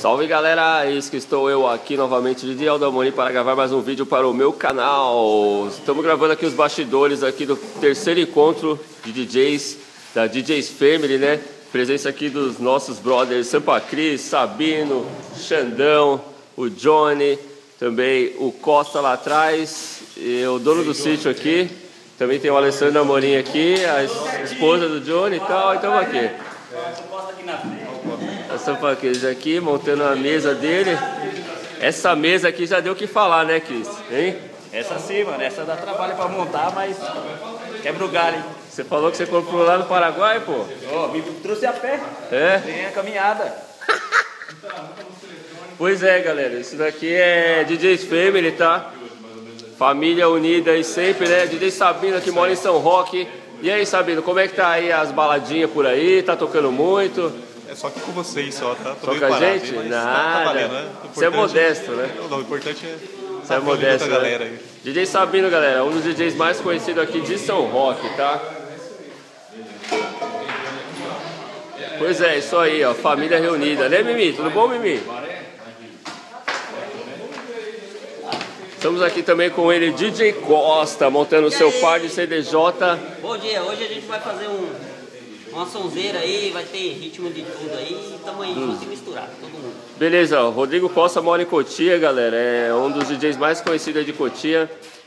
Salve galera, eis que estou eu aqui novamente, DJ Aldo Amorim, para gravar mais um vídeo para o meu canal. Estamos gravando aqui os bastidores aqui do terceiro encontro de DJs, da DJs Family, né? Presença aqui dos nossos brothers Sampa Cris, Sabino, Xandão, o Johnny, também o Costa lá atrás, e o dono do sítio aqui. Também tem o Alessandro Amorim aqui, a esposa do Johnny e tal, e estamos aqui. A Sampa Cris aqui, montando a mesa dele. Essa mesa aqui já deu o que falar, né, Cris? Hein? Essa sim, mano. Essa dá trabalho pra montar, mas quebra o galho, hein? Você falou que você comprou lá no Paraguai, pô? Ó, me trouxe a pé. É? Tem a caminhada. Pois é, galera. Isso daqui é DJs Family, tá? Família unida aí sempre, né? DJ Sabino que mora em São Roque. E aí, Sabino, como é que tá aí as baladinhas por aí? Tá tocando muito? É só aqui com vocês só, tá? Só com a gente? Aí, nada. tá valendo, né? Você é modesto, né? Não, o importante é... Você é modesto, a galera né? aí. DJ Sabino, galera, um dos DJs mais conhecidos aqui de São Roque, tá? Pois é, isso aí, ó, família reunida, né, Mimi? Tudo bom, Mimi? Estamos aqui também com ele, DJ Costa, montando o seu par de CDJ. Bom dia, hoje a gente vai fazer uma sonzeira aí, vai ter ritmo de tudo aí, tamo aí junto e misturar, todo mundo. Beleza, ó, Rodrigo Costa mora em Cotia, galera, é um dos DJs mais conhecidos de Cotia.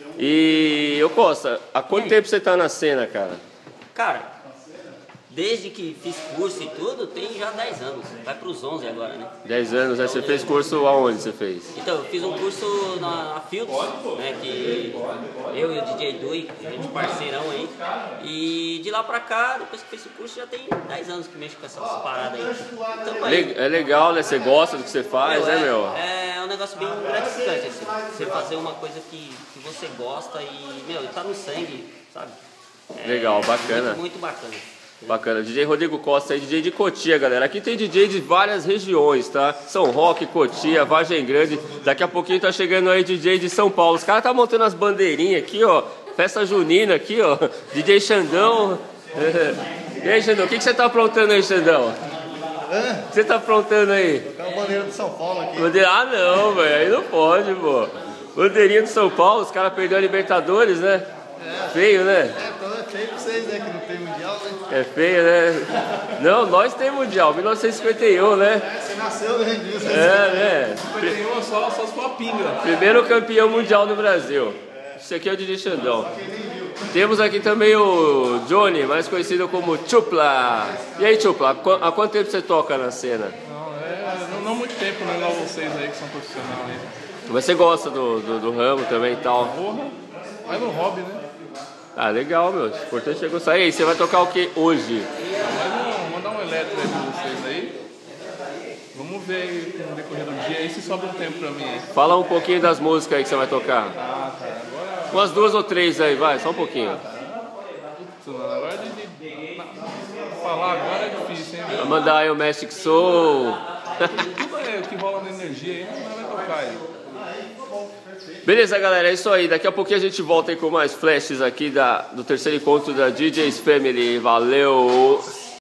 E, ô Costa, há quanto tempo você tá na cena, cara? Cara, desde que fiz curso e tudo, tem já 10 anos, vai pros 11 agora, né? 10 anos, aí você fez curso aonde você fez? Então, eu fiz um curso na Fields, né, que eu e o DJ Dui, a gente parceirão aí, e de lá pra cá, depois que fiz o curso, já tem 10 anos que mexo com essas paradas aí. Então, aí. É legal, né? Você gosta do que você faz, né, meu? É um negócio bem gratificante, assim, você fazer uma coisa que você gosta e, meu, tá no sangue, sabe? Legal, bacana. Muito bacana. Bacana, DJ Rodrigo Costa aí, DJ de Cotia, galera. Aqui tem DJ de várias regiões, tá? São Roque, Cotia, Vargem Grande. Daqui a pouquinho tá chegando aí DJ de São Paulo. Os caras tá montando as bandeirinhas aqui, ó. Festa junina aqui, ó. DJ Xandão. E aí, Xandão, o que você tá aprontando aí, Xandão? O que você tá aprontando aí? Tocar a bandeira de São Paulo aqui. Ah, não, velho. Aí não pode, pô. Bandeirinha de São Paulo, os caras perderam a Libertadores, né? Feio, né? Então é feio pra vocês, né? Que não tem mundial, né? É feio, né? Não, nós temos mundial, 1951, né? Você nasceu, né? É, né? 51 só se for a pinga. Primeiro campeão mundial no Brasil. Esse aqui é o DJ Xandão. Temos aqui também o Johnny, mais conhecido como Chupla. E aí, Chupla, há quanto tempo você toca na cena? Não muito tempo, né? Igual vocês aí que são profissionais aí. Mas você gosta do ramo também e tal? Porra, mas no hobby, né? Ah, legal, meu. O importante é gostar. E aí, você vai tocar o que hoje? Mas mandar um elétrico aí pra vocês aí. Vamos ver aí no decorrer do dia aí se sobra um tempo pra mim aí. Fala um pouquinho das músicas aí que você vai tocar. Ah, cara, agora... Umas 2 ou 3 aí, vai, só um pouquinho. Agora falar agora é difícil, hein? Vai mandar aí o Magic Soul. Tudo é o que rola na energia aí, mas vai tocar aí. Beleza, galera, é isso aí. Daqui a pouquinho a gente volta aí com mais flashes aqui do terceiro encontro da DJs Family. Valeu!